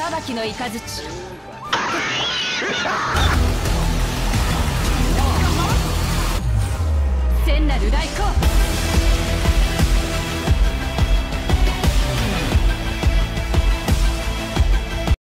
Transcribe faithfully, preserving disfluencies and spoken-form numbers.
裁きの雷聖なる来光。